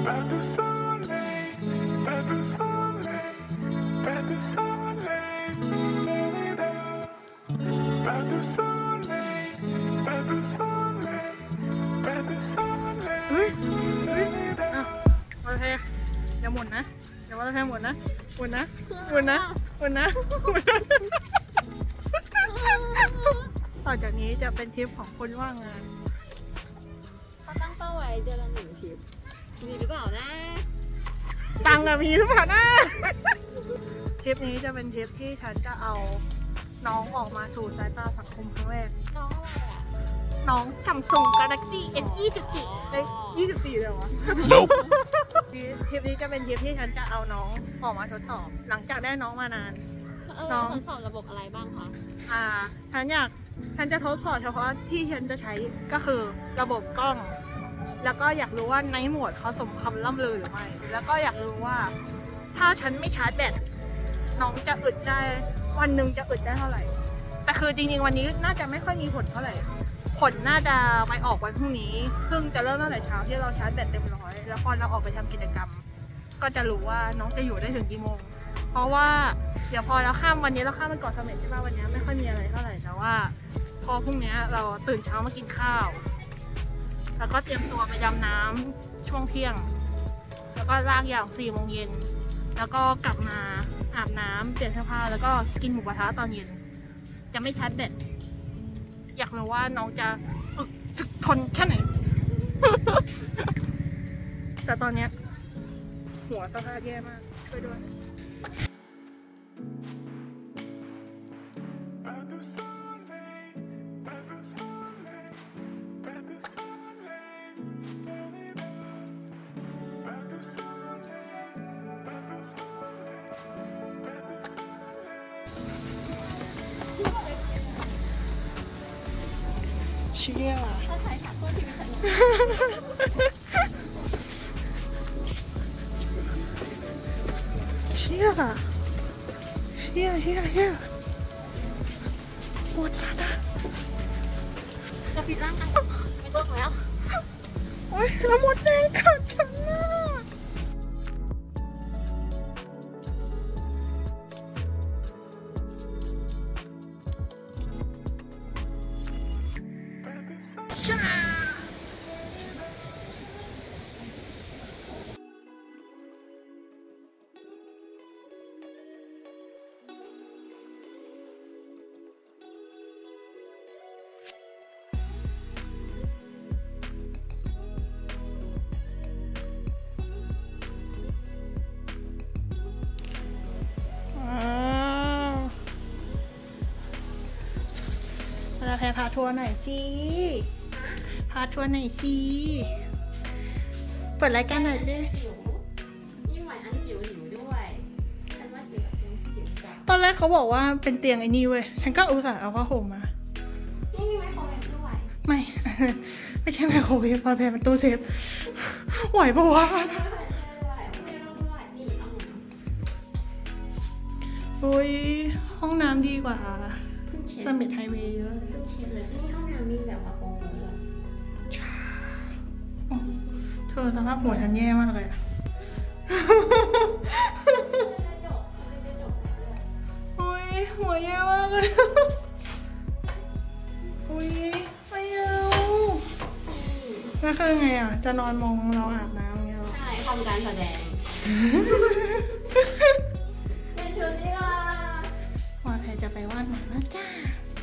Pas de soleil, pas de soleil, pas de soleil, pas de soleil, pas de soleil, pas de soleil. โอเคอย่าหมุนนะอย่าว่าให้หมุนนะหมุนนะหมุนนะหมุนนะต่อจากนี้จะเป็นทริปของคนว่างงานเขาตั้งเป้าไว้เดือนละ1 ทริปมีหรือเปล่านะตังค์อะมีหรือเปล่านะทริปนี้จะเป็นทริปที่ฉันจะเอาน้องออกมาสู่สายตาสังคมครั้งแรกน้องอะไรอ่ะน้องSamsung Galaxy S24เอ้ย24เลยวะทริปนี้จะเป็นทริปที่ฉันจะเอาน้องออกมาทดสอบหลังจากได้น้องมานานน้องทดสอบระบบอะไรบ้างคะฉันจะทดสอบเฉพาะที่ฉันจะใช้ก็คือระบบกล้องแล้วก็อยากรู้ว่าในโหมดเขาสมคำล่ำลือหรือไม่แล้วก็อยากรู้ว่าถ้าฉันไม่ชาร์จแบตน้องจะอึดได้วันหนึ่งจะอึดได้เท่าไหร่แต่คือจริงๆวันนี้น่าจะไม่ค่อยมีผลเท่าไหร่ผลน่าจะไปออกวันพรุ่งนี้ซึ่งจะเริ่มตั้งแต่เช้าที่เราชาร์จแบตเต็มร้อยแล้วพอเราออกไปทำกิจกรรมก็จะรู้ว่าน้องจะอยู่ได้ถึงกี่โมงเพราะว่าเดี๋ยวพอเราข้ามวันนี้เราข้ามไปเกาะเสม็ดใช่ป่ะวันนี้ไม่ค่อยมีอะไรเท่าไหร่แต่ว่าพอพรุ่งนี้เราตื่นเช้ามากินข้าวแล้วก็เตรียมตัวไปดำน้ำช่วงเที่ยงแล้วก็ลากยาว4 โมงเย็นแล้วก็กลับมาอาบน้ำเปลี่ยนเสื้อผ้าแล้วก็กินหมูกระทะตอนเย็นจะไม่ชาร์จแบตอยากรู้ว่าน้องจะถึกทนแค่ไหน แต่ตอนนี้หัวสภาพแย่มากช่วยด้วย เชี่ยเขาถ่ายขาตัวที่ไม่ทันเชี่ยปวดสัตว์อะจะปิดร่างกายไม่ต้องแล้วโอ๊ยแล้วมดแดงกัดฉันน่ะช่าเราแพรพาทัวร์หน่อยสิพาทัวร์หน่อยสิเปิดรายการหน่อยดิยิ่งไหวอันจิ๋วหลิวด้วยฉันว่าจิ๋วแบบจิ๋วจังตอนแรกเขาบอกว่าเป็นเตียงไอ้นี่เว้ยฉันก็อุตส่าห์เอาผ้าห่มมานี่มีไมโครเวฟด้วยไม่ใช่ไมโครเวฟพอแพรมันตู้เซฟไหวปะวะโอ้ยห้องน้ำดีกว่าเสม็ดไฮเวย์เยอะเพิ่งเช็ดเลยนี่ห้องน้ำมีแบบว่าโปร่งเลยเธอสภาพหัวฉันแย่มากเลยโอ้ยหัวแย่มากเลยโอ้ยไม่เอาแล้วคือไงอ่ะจะนอนมองเราอาบน้ำเงี้ยหรอใช่ทำการแสดงเป็นชุดนี้ล่ะว่าใครจะไปวาดหนังนะจ้า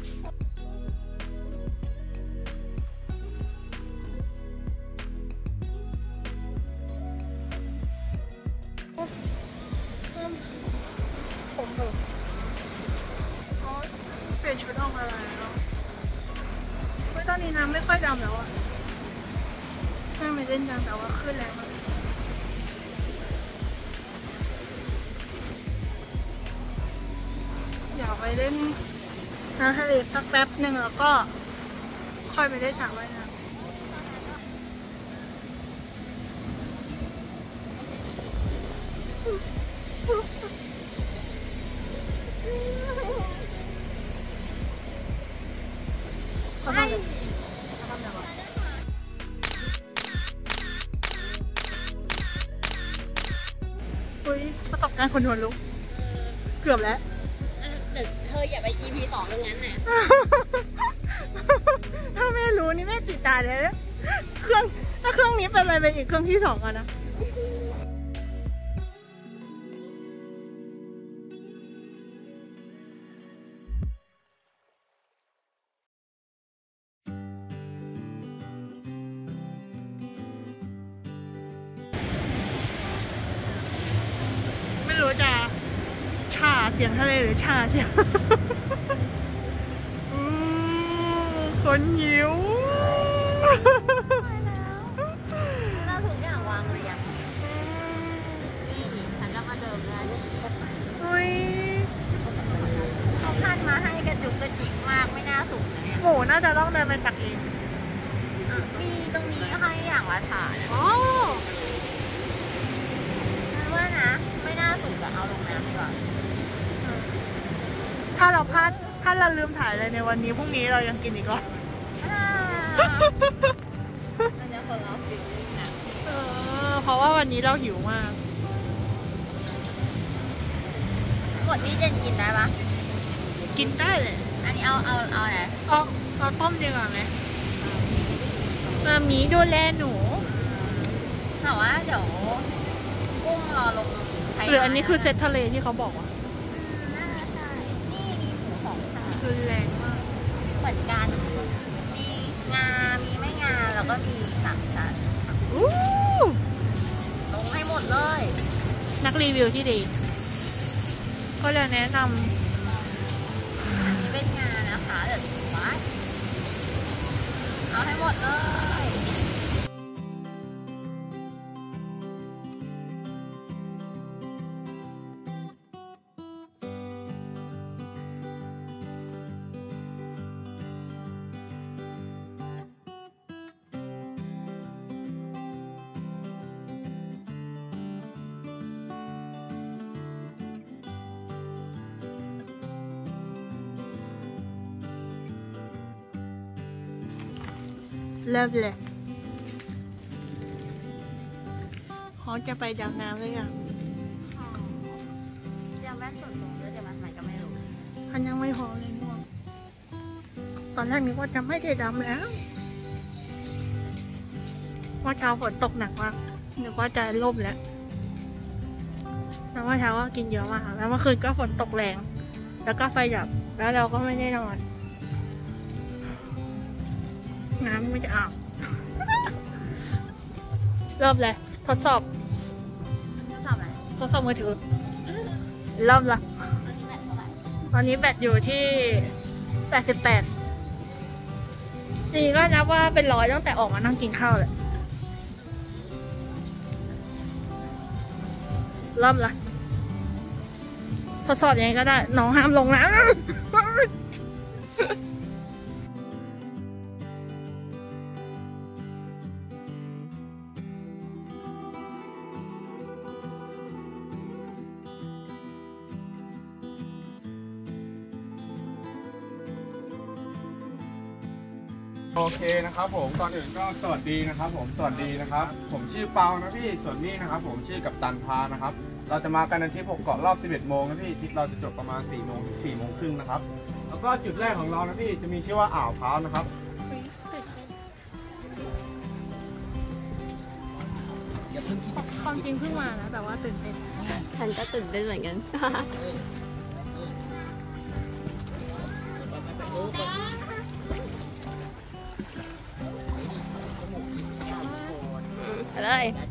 ผมเถอะเปลี่ยนชุดออกมาแล้วตอนนี้น้ำไม่ค่อยดำแล้วอะน้ำไม่เล่นดำแต่ว่าขึ้นแรงมากอยากไปเล่นน้ำทะเลสักแป๊บหนึ่งแล้วก็ค่อยไปเล่นสระว่ายน้ำเขาทำแบบคุยประสบการณ์คนหัวลุกเกือบแล้วเดี๋ยวเธออย่าไป EP 2ตรงนั้นน่ะถ้าแม่รู้นี่แม่ติดตายเลยนะถ้าเครื่องนี้เป็นอะไรเป็นอีกเครื่องที่2กันนะไม่รู้จะชาเสียงทะเลหรือชาเสียง คนหิวเราทุกอย่างวางเลยยังนี่ฉันจะมาเดิมแล้วนี่อุ้ยเขาพันมาให้กระจุกกระจิกมากไม่น่าสุกนะเนี่ยหมูน่าจะต้องเดินไปตักเองมีตรงนี้ให้อย่างละถาดอ๋อฉันว่านะ ไม่น่าสุกอะเอาลงน้ำดีกว่าถ้าเราลืมถ่ายอะไรในวันนี้พรุ่งนี้เรายังกินอีกเหรอมันจะคนละฟิลลิ่งนะเพราะว่าวันนี้เราหิวมากหมดที่เจนกินได้ปะกินได้เลยอันนี้เอาไหนเอาต้มดีกว่าไหมมามีดูแลหนูแต่ว่าเดี๋ยวกุ้งรอลงไทยหรืออันนี้คือเซตทะเลที่เขาบอกว่าน่าจะใช่ นี่มีหมูสองถาดรุนแรงมากเหมือนกัน มีงา มีไม่งา แล้วก็มี3 ชั้นอู้ลงให้หมดเลยนักรีวิวที่ดี ก็เลยแนะนอันนี้เป็นงานะคะเดี๋ยวดูไว้เอาให้หมดเลยำเริ่มเลยเขาจะไปดำน้ำหรือยังยังแม่ส่วนตรงเดี๋ยวจะมาไหนก็ไม่รู้พันยังไม่พอเลยง่วงตอนแรกนึกว่าจะไม่ได้ดำแล้วว่าเช้าฝนตกหนักมากนึกว่าจะล่มแล้วแล้วว่าเช้าก็กินเยอะมากแล้วเมื่อคืนก็ฝนตกแรง แล้วก็ไฟดับแล้วเราก็ไม่ได้นอนน้ำไม่จะอาบ เริ่มเลยทดสอบทำอะไรทดสอบมือถือเริ่มละตอนนี้แบตเท่าไหร่ตอนนี้แบตอยู่ที่ 88จริงๆก็นับว่าเป็น100ตั้งแต่ออกมานั่งกินข้าวเลยเริ่มละทดสอบยังไงก็ได้ น้องห้ามลงน้ำโอเคนะครับผมก่อนอื่นก็สวัสดีนะครับผมสวัสดีนะครับผมชื่อเปานะพี่ส่วนนี้นะครับผมชื่อกัปตันพานะครับเราจะมากันในทริป6เกาะรอบ11โมงนะพี่ทริปเราจะจบประมาณ4โมงถึง4โมงครึ่งนะครับแล้วก็จุดแรกของเรานะพี่จะมีชื่อว่าอ่าวพร้าวนะครับความจริงเพิ่งมานะแต่ว่าตื่นเต้นฉันก็ตื่นเต้นเหมือนกัน ไปเลย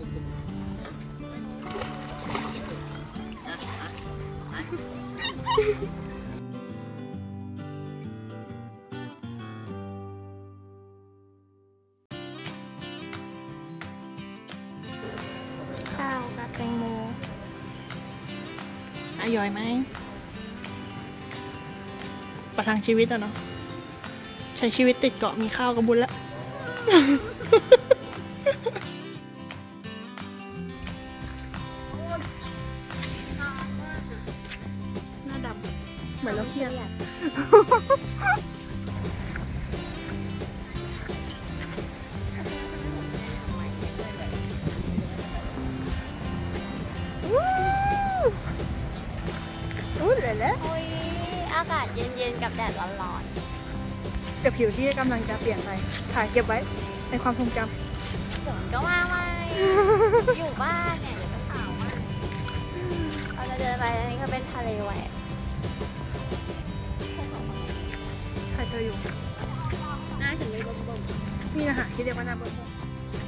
ข้าวกับแตงโมอร่อยไหมประทังชีวิตอะเนาะใช้ชีวิตติดเกาะมีข้าวกับบุญละ หน้าดำเหมือนเราเครียด วู้แล้วโอ้ยอากาศเย็นๆกับแดดร้อนกับผิวที่กำลังจะเปลี่ยนไปถ่ายเก็บไว้ในความทรงจๆฝนก็ว่าไม่ อยู่บ้านเนี่ยเดี๋ยวจะขาวมากเราจะเดินไปอันนี้ก็เป็นทะเลแหวกำถ่ายเธออยู่หน้าฉันเลยบ่มนี่อาหารที่เรียกว่าน้ำเบิ้ม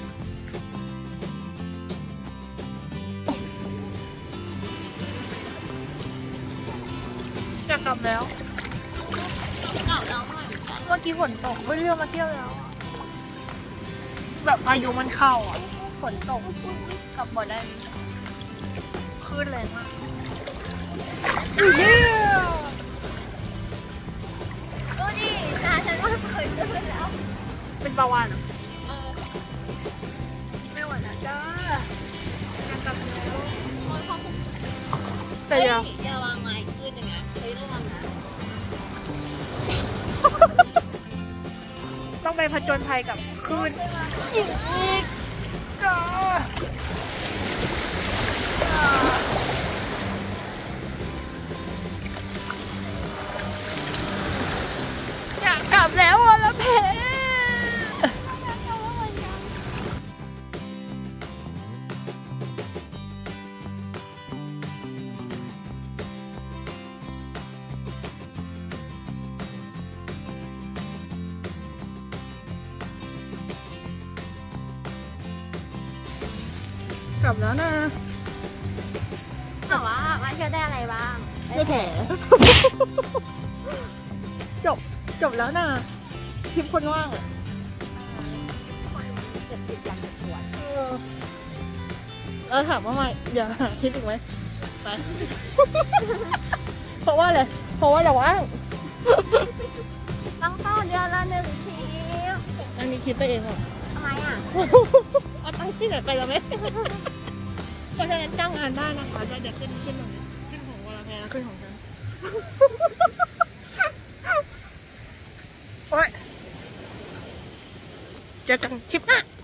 จะกลับแล้วๆเก่าแล้วหน่อยเหมือนกันเมื่อกี้ฝนตกไม่เลือกมาเที่ยวแล้ว แบบพายุมันเข้าอ่ะฝนตกกลับบ่ได้คลื่นแรงมากดูดิตาฉันว่าเคยเจอแล้วเป็นปลาวานเหรอเออไม่ไหวแล้วจ้าจะกลับแล้วโอ้ยพ่อผมแต่เดี๋ยวอย่าวางไม้ขึ้นอย่างเงี้ยเฮ้ยระวังนะต้องไปผจญภัยกับคลื่นขึ้นมาอีกจ้าอยากกลับแล้วอ่ะละเพ กลับแล้วนะแต่ว่ามาเที่ยวได้อะไรบ้างได้แผล จบแล้วนะทริปคนว่างอะเจ็บติดอย่างปวดแล้วถามว่ามาอย่าหาทริปอีกไหมไป เพราะว่าอะไรเพราะว่าเราว่างต้องต่อเดือนละ1 ทริปอันนี้คิดไปเองเหรอทำไมอ่ะเอาตังค์ที่ไหนไปแล้วไหม เพราะฉะนั้นจ้างงานได้นะคะจะเดี๋ยวขึ้นตรงนี้ขึ้นของวลาแพรขึ้นของฉัน โอ๊ยเจอกันคลิปหน้า